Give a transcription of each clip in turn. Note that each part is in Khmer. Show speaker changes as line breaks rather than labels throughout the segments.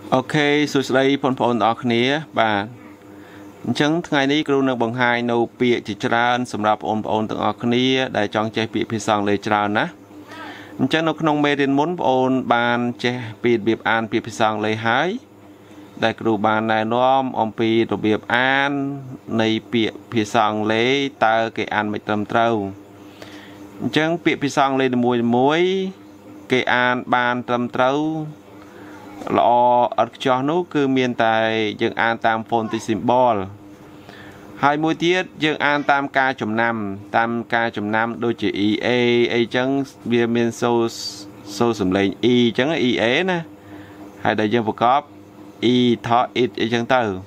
Ok, sủi đây phone phone ở khía bà chẳng ngày ní kêu nâng bằng hai nô bịa chỉ tràn sầm rạp ôn từng ở khía đại chọn chơi bịa phi song lấy tràn ná chẳng nó không mê đến muốn ôn bàn chơi bịa bịa an bịa phi song lấy hái đại kêu bàn này nó bịa đồ bịa an này bịa phi song lấy ta cái an mày tầm trâu chẳng bịa phi song lấy mùi muối cái an bàn tầm trâu lọ ở cho nó cứ miền tài dương an tam phone thì symbol hai mũi tiết dương an tam ca chấm năm đôi chỉ e chấm bia miền sâu sầm lên y chấm y é nè hai đại dương phổ cóp y thọ ít chấm từ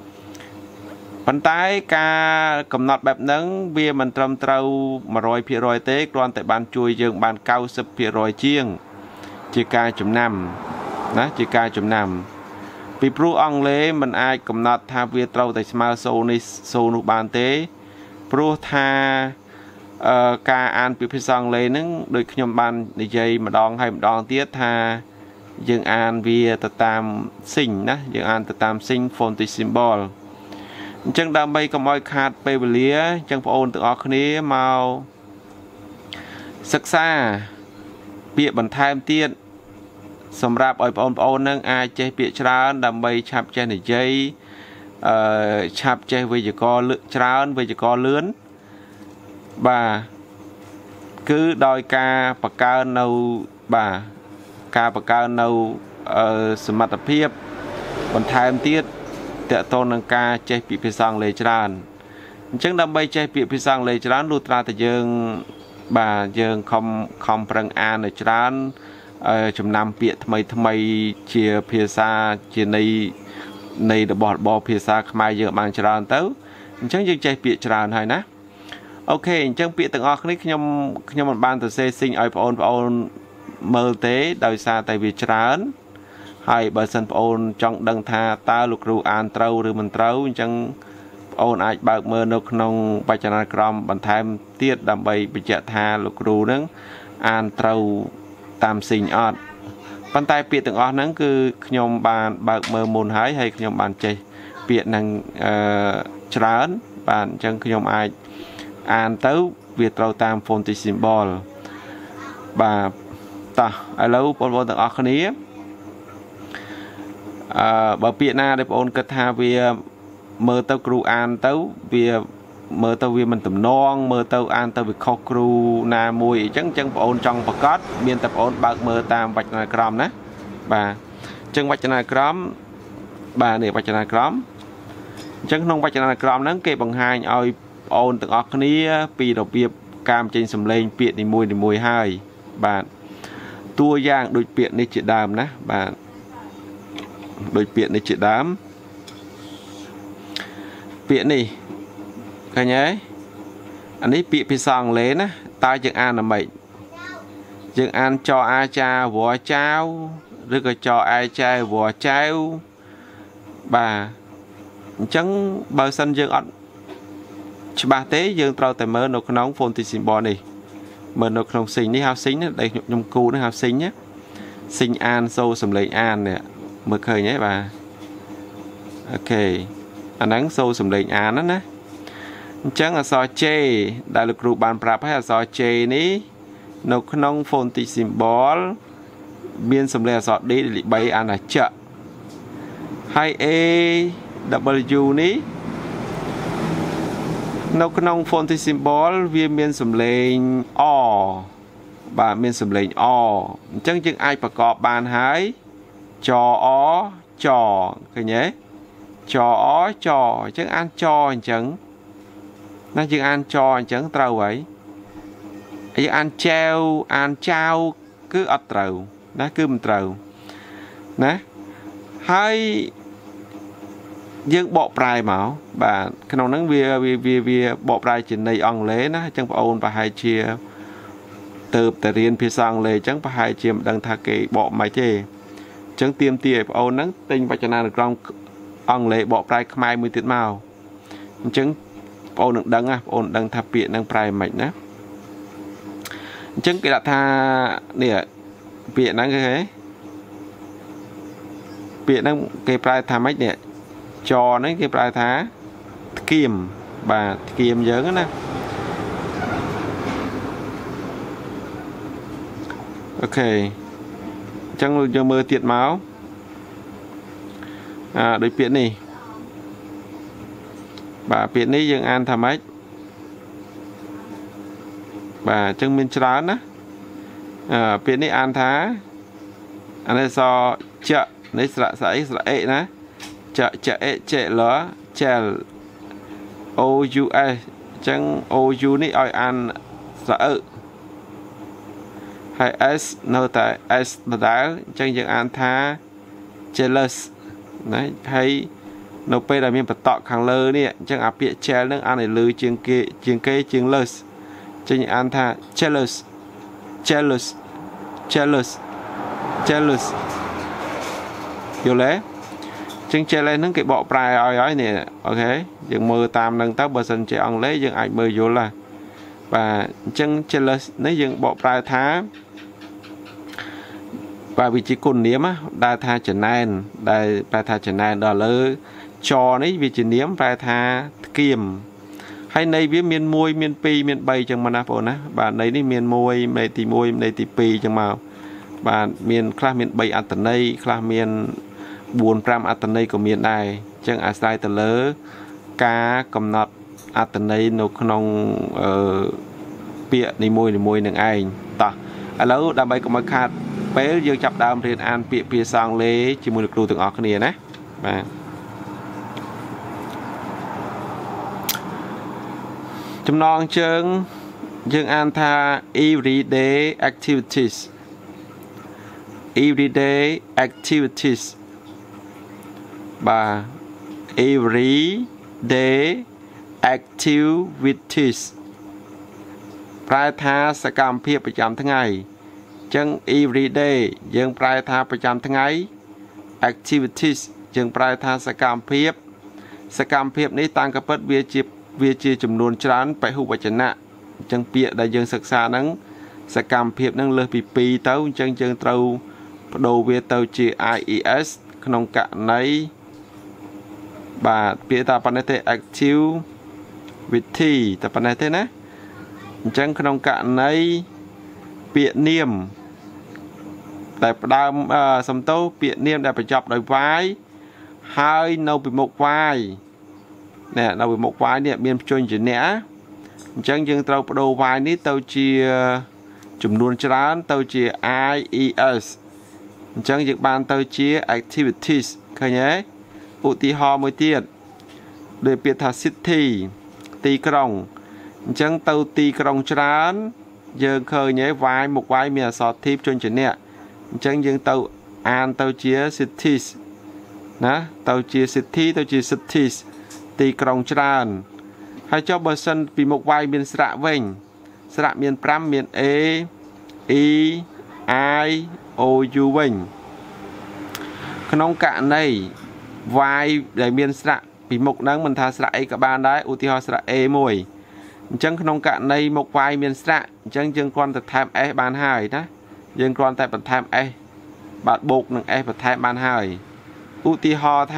bàn tay ca cầm nọt bẹp nắng bia mình trầm trâu mà rồi phía rồi tế quan tại bàn chui dương bàn cao sập phía rồi chiêng chỉ ca chấm nămนะជាការចំណាំពីព្រោះអង់គ្លេសមិនអាចកំណត់ថាវាត្រូវតែស្មើសូនេះសូនោះបានទេព្រោះថាការអានពីភាសាអង់គ្លេសហ្នឹងដូចខ្ញុំបាននិយាយម្ដងហើយម្ដងទៀតថាយើងអានវាទៅតាមសិញណាយើងអានទៅតាមសិញ phontic symbol អញ្ចឹងដើម្បីកុំឲ្យខាតពេលវេលាអញ្ចឹងបងប្អូនទាំងអស់គ្នាមកសិក្សាពាក្យបន្ថែមទៀតសម្រាប់ឲ្យបងប្អូននឹងអាចចេះពាក្យច្រើនដើម្បីឆាប់ចេះនិយាយឆាប់ចេះវេយ្យាករណ៍ច្រើនវេយ្យាករណ៍លឿនបាទគឺដោយការបង្កើននៅបាទការបង្កើននៅសមត្ថភាពបន្ថែមទៀតតើតើនឹងការចេះពាក្យភាសាអង់គ្លេសច្រើនអញ្ចឹងដើម្បីចេះពាក្យភាសាអង់គ្លេសច្រើនលុះត្រាតែយើងបាទយើងខំប្រឹងអានឲ្យច្រើនចំណាំពាក្យថ្មីជាភាសាជានៃរបស់ភាសាខ្មែរយើងបានច្រើនទៅអញ្ចឹងយើងចេះពាក្យច្រើនហើយណាអូខេអញ្ចឹងពាក្យទាំងអស់គ្នាខ្ញុំមិនបានទៅសេសិញឲ្យបងប្អូនមើលទេដោយសារតែវាច្រើនហើយបើសិនបងប្អូនចង់ដឹងថាតើលោកគ្រូអានត្រូវឬមិនត្រូវអញ្ចឹងបងប្អូនអាចបើកមើលនៅក្នុងបច្ចនានុក្រមបន្ថែមទៀតដើម្បីបញ្ជាក់ថាលោកគ្រូនឹងអានត្រូវតាមសិញអត់ប៉ុន្តែពាក្យទាំងអស់ហ្នឹងគឺខ្ញុំបានបើកមើលមុនហើយខ្ញុំបានចេះពាក្យហ្នឹងច្រើនបាទអញ្ចឹងខ្ញុំអាចអានទៅវាត្រូវតាម phontic symbol បាទតោះឥឡូវបងប្អូនទាំងអស់គ្នាបើពាក្យណាដែលបងប្អូនគិតថាវាមើលទៅគ្រូអានទៅវាមើលទៅវាមិនតំណងមើលទៅអានទៅវាខុសគ្រូណាមួយអញ្ចឹងបងប្អូនចង់ប្រកាសមានតែបងប្អូនបើកមើលតាមវចនានុក្រមណាបាទអញ្ចឹងវចនានុក្រមបាទនេះវចនានុក្រមអញ្ចឹងក្នុងវចនានុក្រមហ្នឹងគេបង្ហាញឲ្យបងប្អូនទាំងអស់គ្នាពីរបៀបការបញ្ចេញសំឡេងពាក្យនីមួយហើយបាទតួយ៉ាងដូចពាក្យនេះជាដើមណាបាទដូចពាក្យនេះជាដើមពាក្យនេះឃើញទេអានេះពាក្យភាសាអង់គ្លេសណាតើយើងអានអ្មេចយើងអានចអាចាវ៉ចៅឬក៏ចអាចៅវ៉ចៅបាទអញ្ចឹងបើសិនយើងអត់ច្បាស់ទេយើងត្រូវតែមើលនៅក្នុង phontic symbol នេះមើលនៅក្នុងសិញនេះហៅសិញដែលខ្ញុំគូនេះហៅសិញណាសិញអានសូរសំឡេងអាននេះមើលឃើញទេបាទអូខេអាហ្នឹងសូរសំឡេងអានណាអញ្ចឹងអក្សរ J ដែលលោកគ្រូបានប្រាប់ហើយអក្សរ J នេះនៅក្នុង phontic symbol មានសំឡេងអក្សរ D 3អានថាចហើយ A W នេះនៅក្នុង phontic symbol វាមានសំឡេង អបាទមានសំឡេងអអញ្ចឹងយើងអាចប្រកបបានហើយចអចឃើញទេចអចអញ្ចឹងអានចអញ្ចឹងណាយើងអានចអញ្ចឹងត្រូវហើយយើងអានចែវអានចៅគឺអត់ត្រូវណាគឺមិនត្រូវណាហើយយើងបកប្រែមកបាទក្នុងហ្នឹងវាបកប្រែជាន័យអង់គ្លេសណាអញ្ចឹងបងប្អូនប្រហែលជាទៅតែរៀនភាសាអង់គ្លេសអញ្ចឹងប្រហែលជាមិនដឹងថាគេបកមិនទេអញ្ចឹងទាមទារឲ្យបងប្អូនហ្នឹងទិញវចនានុក្រមអង់គ្លេសបកប្រែខ្មែរមួយទៀតមកអញ្ចឹងបងប្អូននឹងដឹងណាបងប្អូនដឹងថាពាក្យហ្នឹងប្រែមិនណាអញ្ចឹងគេដាក់ថានេះពាក្យហ្នឹងគេពាក្យហ្នឹងគេប្រើថាម៉េចនេះចហ្នឹងគេប្រើថាធ្គាមបាទធ្គាមយើងណាអូខេអញ្ចឹងយើងមើលទៀតមកដោយពាក្យនេះបាទពាក្យនេះយើងអានថាម៉េចបាទអញ្ចឹងមានច្រើនណាពាក្យនេះអានថាអានេះសចៈនេះស្រៈស្អីស្រៈអេណាចៈចៈអេចេលចេល OUS អញ្ចឹង OU នេះឲ្យអានស្រៈអឺហើយ S នៅតែ S ដដែលអញ្ចឹងយើងអានថា jealous ណាហើយនៅពេលដែលមានបន្តក់ខាងលើនេះអញ្ចឹងអាពាក្យ gel នឹងអានឲ្យលឺជាងជាង less អញ្ចឹងអានថា jealous jealous jealous jealous យល់ទេអញ្ចឹង jealous ហ្នឹងគេបកប្រែឲ្យហើយនេះអូខេយើងមើលតាមហ្នឹងទៅបើសិនជាអង់គ្លេសយើងអាចមើលយល់ដែរបាទអញ្ចឹង jealous នេះយើងបកប្រែថាបាទវាជាគុណនាមដែលថាចំណែនដែលប្រែថាចំណែនដល់លើចនេះវាជានាមប្រែថាធ្គាមហើយន័យវាមាន1មាន2មាន3ចឹងមកណាបងប្អូនណាបាទន័យនេះមាន1ន័យទី1ន័យទី2ចឹងមកបាទមានខ្លះមាន3អត្ថន័យខ្លះមាន4 5អត្ថន័យក៏មានដែរអញ្ចឹងអាស្រ័យទៅលើការកំណត់អត្ថន័យនៅក្នុងពាក្យនីមួយនឹងឯងតោះឥឡូវដើម្បីកុំឲ្យខាតពេលយើងចាប់ដើមរៀនអានពាក្យភាសាអង់គ្លេសជាមួយលោកគ្រូទាំងអស់គ្នាណាបាទចំណងជើងយើងអានថា everyday activities everyday activities បាទ everyday activities ប្រែថាសកម្មភាពប្រចាំថ្ងៃចឹង everyday យើងប្រែថាប្រចាំថ្ងៃ activities យើងប្រែថាសកម្មភាពនេះតាំងកពិតវាជាចំនួនច្រើនពហុវចនៈអញ្ចឹងពាក្យដែលយើងសិក្សាហ្នឹងសកម្មភាពហ្នឹងលើសពី2ទៅអញ្ចឹងយើងត្រូវបដូរវាទៅជា IES ក្នុងករណីបាទពាក្យថាប៉ុណ្ណេះទេ activity តែប៉ុណ្ណេះទេណាអញ្ចឹងក្នុងករណីពាក្យនាមតែផ្ដើមសំទោសពាក្យនាមដែលបញ្ចប់ដោយ y ហើយនៅពីមុខ y នេះនៅពីមុខ y នេះមានព្យញ្ជនៈអញ្ចឹងយើងត្រូវបដូរ y នេះទៅជាចំនួនច្រើនទៅជា IES អញ្ចឹងយើងបានទៅជា activities ឃើញទេឧទាហរណ៍មួយទៀតដូចពាក្យថា city ទីក្រុងអញ្ចឹងទៅទីក្រុងច្រើនយើងឃើញឯ y មុខ y មានអក្សរ t ព្យញ្ជនៈអញ្ចឹងយើងទៅអានទៅជា cities ណាទៅជា city ទៅជា cities ទីក្រុងច្រើនហើយចុះបើសិនពីមុខ y មានស្រៈវិញស្រៈមាន5មាន a e i o u វិញក្នុងករណី y ដែលមានស្រៈពីមុខហ្នឹងមិនថាស្រៈអីក៏បានដែរឧទាហរណ៍ស្រៈ a មួយអញ្ចឹងក្នុងករណីមុខ y មានស្រៈអញ្ចឹងយើងគ្រាន់តែថែម s បានហើយណាយើងគ្រាន់តែបន្ថែម s បាទបូកនឹង s បន្ថែមបានហើយឧទាហរណ៍ថា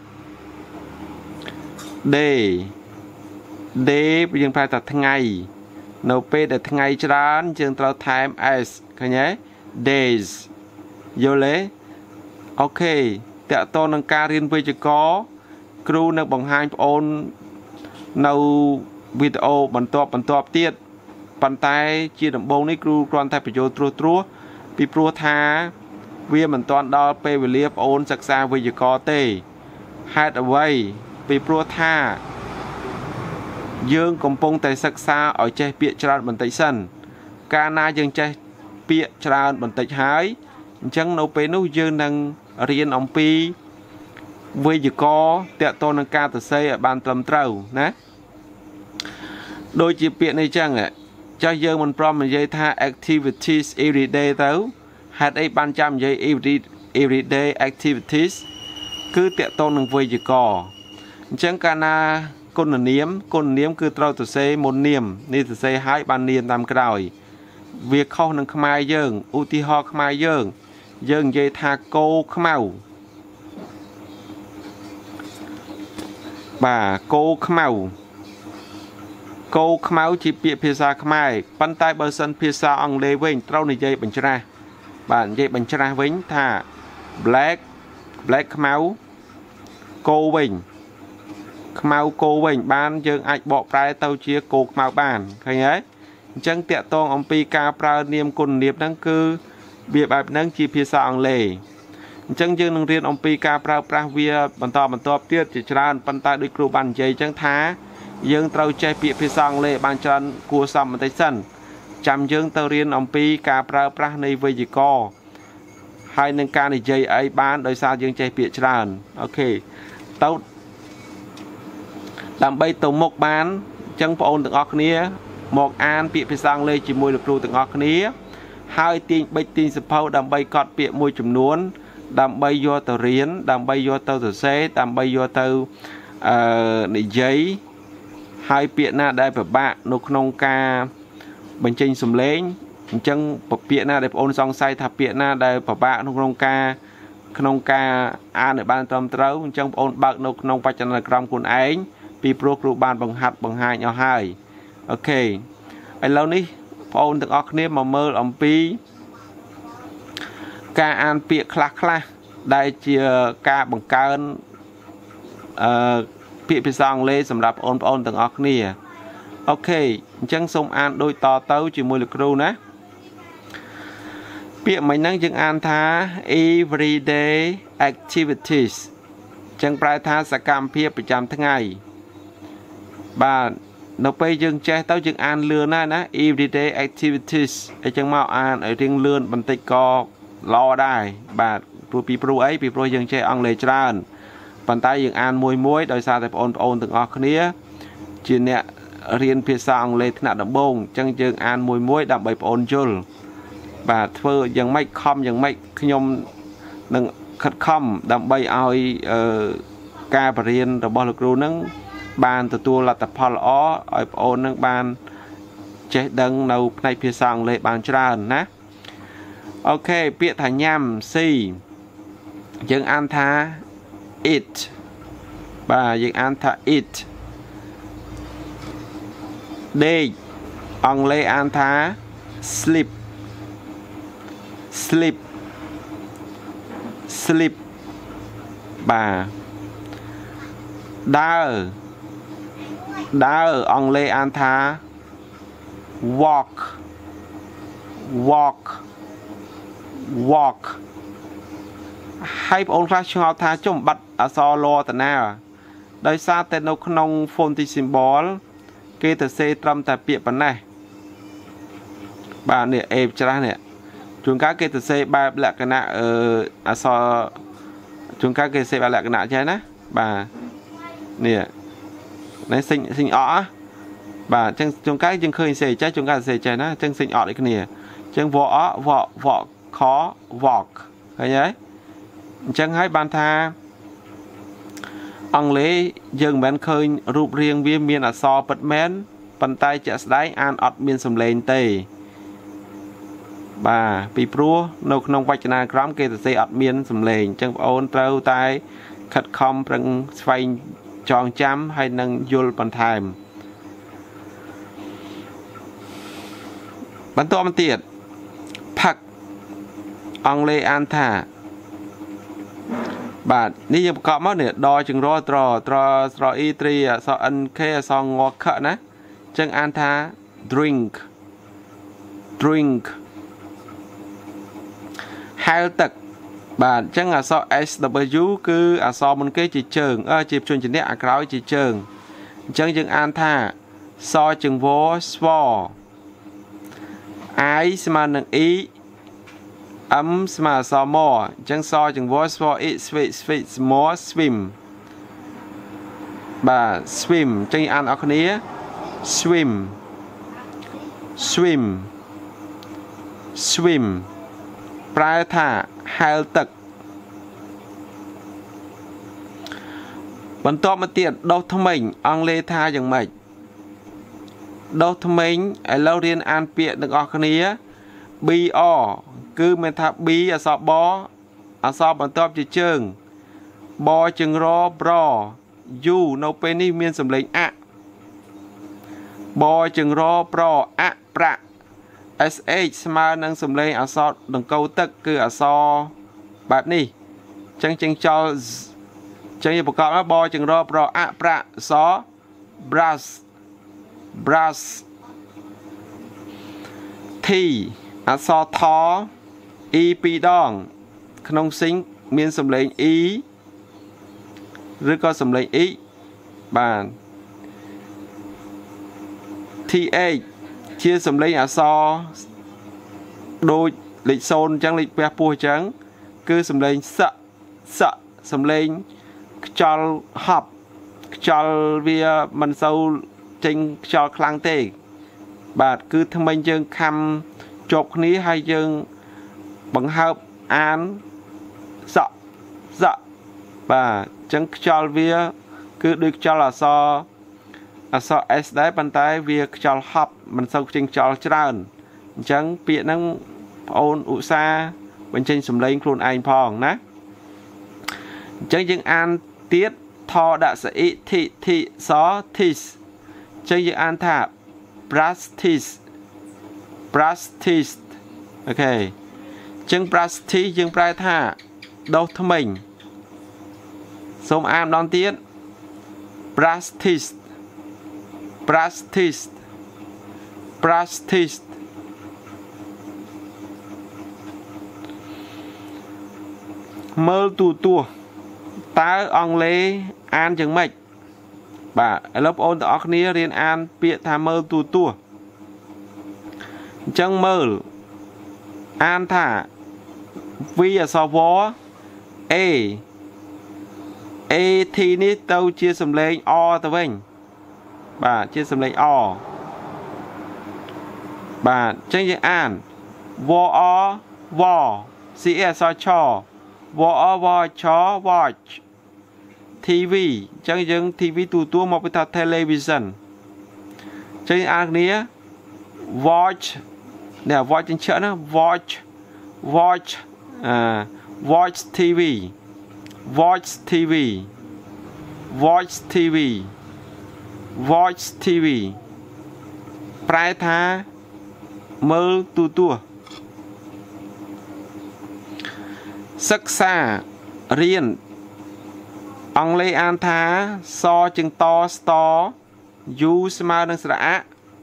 day យើងប្រែថាថ្ងៃនៅពេលដែលថ្ងៃច្រើនយើងត្រូវថែម s ឃើញទេ days យល់ទេអូខេតើតើនឹងការរៀនវេយ្យាករណ៍គ្រូនឹងបង្ហាញបងប្អូននៅវីដេអូបន្ទាប់ទៀតប៉ុន្តែជាដំបូងនេះគ្រូគ្រាន់តែបញ្ចូលត្រួសពីព្រោះថាវាមិនទាន់ដល់ពេលវេលាបងប្អូនសិក្សាវេយ្យាករណ៍ទេហេតុអ្វីពីព្រោះថាយើងកំពុងតែសិក្សាឲ្យចេះពាក្យច្រើនបន្តិចសិនកាលណាយើងចេះពាក្យច្រើនបន្តិចហើយអញ្ចឹងនៅពេលនោះយើងនឹងរៀនអំពីវេយ្យាករណ៍ទាក់ទងនឹងការសរសេរឲ្យបានត្រឹមត្រូវណាដូចជាពាក្យនេះចឹងចាស់យើងមិនព្រមនិយាយថា activities everyday ទៅហេតុអីបានចាំនិយាយ everyday activities គឺតាក់ទងនឹងវេយ្យាករណ៍អញ្ចឹងកាលណាគុណនាមគឺត្រូវសរសេរមុននាមនេះសរសេរឲ្យបាននាមតាមក្រោយវាខុសនឹងខ្មែរយើងឧទាហរណ៍ខ្មែរយើងនិយាយថាគោខ្មៅ bà cô khmau chỉ bịa phía xa khmai pan tay bờ sân phía xa ông lê vinh trâu này dây bánh ra bạn dây bánh ra vĩnh thà black khmau cô vinh khmau cô vinh ban dương ai bỏ prai tàu chia cô khmau bàn thấy ấy chẳng tiện tông ông pi ca pra niệm cồn niệm năng cư bịa bài năng chỉ phía xa ông lê chẳng dương năng riêng ông pi ca pra vía bản tọp tiết chỉ ra pan tay đôi cừu bàn dây chẳng thá dương trâu che bịa phía sang lệ ban chân cua xăm một tay sân chăm dương tàu riêng ông pi ca pra này với gì co hai nâng ca này dây ấy bán đời sao dương che bịa tràn ok tàu làm bay tàu một bán chân ôn từng óc nia một an bịa phía sang lệ chỉ môi được ru từng óc nia hai tiền bay tiền sập hậu làm bay cọt bịa môi chùm nuốn làm bay vô tàu riêng làm bay vô tàu xe làm bay vô tàu để giấy hai biện na đại bậc bạn nô nông ca bình trình sum lên chân bậc biện na đại ôn song say thập biện na đại bậc bạn nông ca an ở ban tâm trấu chân ôn bậc nô nông bạch chân là gram cuốn ánh pi pro kru ban bằng hạt bằng hai nhau hai ok ai lâu ní ôn từng óc nếp mà mơ ông pi ca an biện khla đại chia ca bằng cơn bị bị sang lê sầm đạp ôn từng óc nè ok chân sông an đôi to tấu chỉ mùi lực ru nè bị mình năng chân an thá everyday activities chân prai thá sa cam phía bị chăm tháng ngày bà nó bây chân che tấu chân an lươn na everyday activities ở chân mạo an ở riêng lươn bằng tay co lo đài bà bị pro chân che ăn lê tràn bàn tay dương an môi đôi xa tại ôn từng óc nia chuyện nè riêng phía sau lên thằng đậm bông chân dương an môi đậm bày ôn chul và thưa dương mấy khom dương mấy nhom đừng khất khom đậm bày ai ca và riêng rồi bao lực ru nâng bàn từ tua là tập phò ó ở ôn nâng bàn chế đằng đầu này phía sau lên bàn tràn nè ok bịa thành nhầm si dương an tha it bà dựng an tha it day ông lê an tha sleep bà đa ông lê an tha walk hay ông ra cho tha chôm bắt ở so lo tận nào đời xa tên nó không phone thì symbol kê từ xe trăm tại bịa bản này bà nè em cho nè chúng các kê từ xe ba lại cái nạ ở so chúng các kê xe ba lại cái nạ chơi nè bà nè này sinh ọ bà chân chúng cái chân khơi xe trái chúng các xe chơi nè chân sinh ọ đấy cái nè chân vỏ khó vọt thấy nhớ chân hãy ban tha ông lê dừng bên khơi rụp riêng viên miền ở so bật mến bàn tay chả đáy an ọt miền sầm lên tê bà bị prua nô nông vạch na gram kê tê ọt miền sầm lên chân ôn trâu tay khật khom rừng xoay tròn chăm hay nâng dul bàn thèm bắn to bắn tiệt phật ông lê an thả bà ní giờ có mất nè đo chừng ro trò y tri so ăn khe so ngọt khợ nè chân an tha drink hai tật bà chân là so SW cứ so một cái chỉ trường chỉ chuyên chỉ nè cáo chỉ trường chân an tha so chừng vô swore ai mà nâng ý mà so more chân so chừng voice for it sweet more swim bà swim chân ăn ở khía swim prai thả hai tật bắn to mà tiện đâu thông minh ông lê tha chẳng mệt đâu thông minh ở lâu riêng an piện được ở khía bi o cứ mình thả bí ở so bó ở so bằng top chỉ trường bó chừng ro bro u nấu bên ní miên sầm lên ạ bò chừng ro pro ạ pra sh mà nâng sầm lên à so đừng câu tất cứ à so bạp ní chẳng chẳng cho chẳng nhưประกอบนะบอchừng ro pro ạ pra so brass brass thì à so thó y pi đong không sinh miên sầm lên y rồi có sầm lên y bàn thì chia sầm lên à so đôi lịch xôn chẳng lịch bè pua trắng cứ sầm lên sợ sầm lên cho học cho vía mình sâu trên cho khang tê bà cứ thông minh dương khăm chọc ní hay dương bằng hợp án sợ bà chẳng cho vía cứ được cho là so s đấy bàn tay việc cho học mình sâu trên cho trơn chẳng bị năng ôn ụ xa bên trên sầm lên luôn anh phong ná chẳng những an tiết thọ đã sẽ thị xó this chẳng những an thả practice ok chẳng practice chẳng prai thả đâu thông mình sống an đón tiết practice mơ tù ta ông lê an chẳng mạch bà lớp ôn tỏ khía riêng an bịa thà mơ tù chẳng mơ an thả vì ở so vó e thì ní tâu chia sầm lên o tao vinh bà chia sầm lên o bà chẳng như an vó o vó cs so cho vó chó watch TV chẳng dừng TV tù một cái television chẳng an nghĩa watch nè watch trên chợ nó watch TV prai tha mơ tù sắc xa riêng ông lê an thá so chừng to store u smart nâng sạ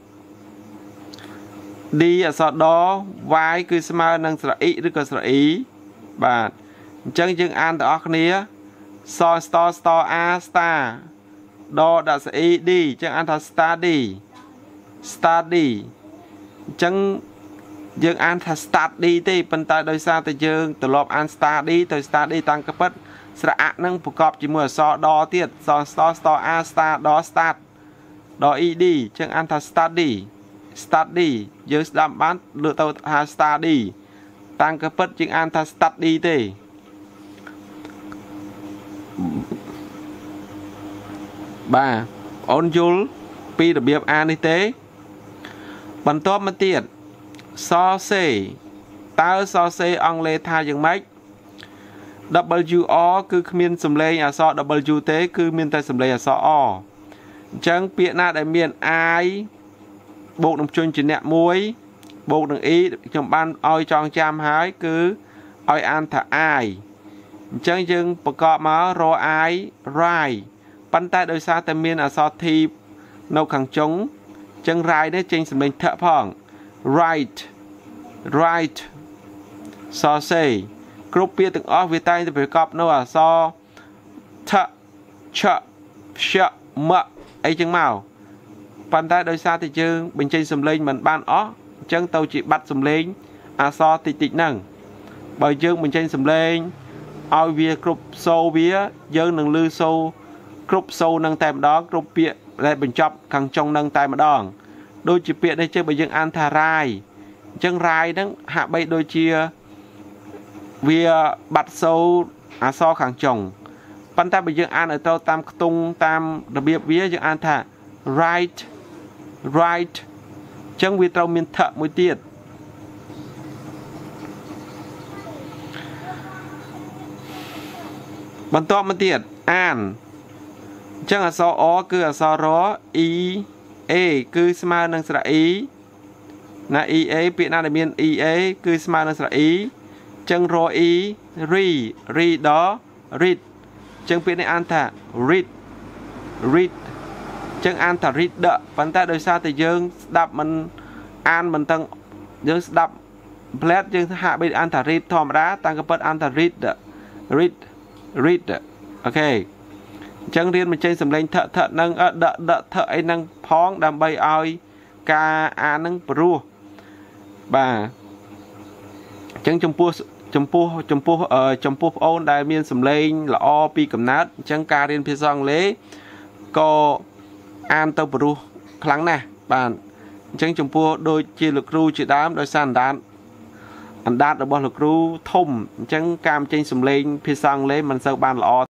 đi ở so đó vai cứ smart nâng sạ ýឬក៏ស្រអ៊ីបាទអញ្ចឹងយើងអានទាំងអស់គ្នាso store a star ដដាក់ស្អ៊ី d អញ្ចឹងអានថា study អញ្ចឹងយើងអានថា study ទេប៉ុន្តែដោយសារតែយើងត្រឡប់អាន study ទៅ study តាំងកពិតស្រអាក់នឹងប្រកបជាមួយអក្សរដទៀតសstore a star ដ start ដ ed ចឹងអានថា study យើងស្ដាប់បានលើកទៅថា study តាំងកពិតយើងអានថា study ទេបាទអូនយល់ពីរបៀបអាននេះទេបន្ទាប់មកទៀតសរសេរតើសរសេរអង់គ្លេសថាយ៉ាងម៉េចWR គឺគ្មានសំឡេងអក្សរ W ទេគឺមានតែសំឡេងអក្សរ R អញ្ចឹងពាក្យណាដែលមាន I បូកនឹងជញ្ជាក់មួយបូកនឹង E ខ្ញុំបានឲ្យចងចាំហើយគឺឲ្យអានថា I អញ្ចឹងយើងប្រកបមករ I write ប៉ុន្តែដោយសារតែមានអក្សរ T នៅខាងចុងអញ្ចឹង write នេះចេញសំឡេងថផង write សរសេរគ្រប់ពាក្យទាំងអស់វាតែងតែប្រកបនៅអក្សរថឆផ្យមអីចឹងមកប៉ុន្តែដោយសារតែយើងបញ្ចេញសំឡេងមិនបានអស់អញ្ចឹងទៅជាបាត់សំឡេងអក្សរតិចហ្នឹងបើយើងបញ្ចេញសំឡេងឲ្យវាគ្រប់សូរវាយើងនឹងឮសូរគ្រប់សូរនឹងតែម្ដងគ្រប់ពាក្យដែលបញ្ចប់ខាងចុងនឹងតែម្ដងដូចជាពាក្យនេះជើបើយើងអានថារាយអញ្ចឹងរាយហ្នឹងហាក់បីដូចជាវាបាត់សូរអក្សរខាងចុងប៉ុន្តែបើយើងអានឲ្យត្រូវតាមខ្ទង់តាមរបៀបវាយើងអានថា right អញ្ចឹងវាត្រូវមានថមួយទៀតបន្ទាប់មកទៀតអាន chẳng ở so o cứ ở so rõ e a cứ smart năng sra e na e a Việt Nam đại miền e a cứ smart năng sra e chẳng ro e re đó read chẳng Việt này an thà read chẳng an thà read đợ vấn ta đời sao thì dương đạp mình an mình tăng dương đạp plate dương hạ bên an thà read thòm đá tăng cái bớt an thà read ok chẳng riêng mình chơi sầm lên thợ nâng đợ thợ ấy nâng phóng đam bay oi ca a nâng pro bà chẳng chấm pua ôn đại miền sầm lên là o pi cầm nát chẳng ca riêng phía sau lễ có an tàu pro kháng nè bạn chẳng chấm pua đôi chia lực ru chỉ đám đôi san đạn anh đạt được bao lực ru thùng chẳng cam trên sầm lên phía sau lễ mình sao ban là o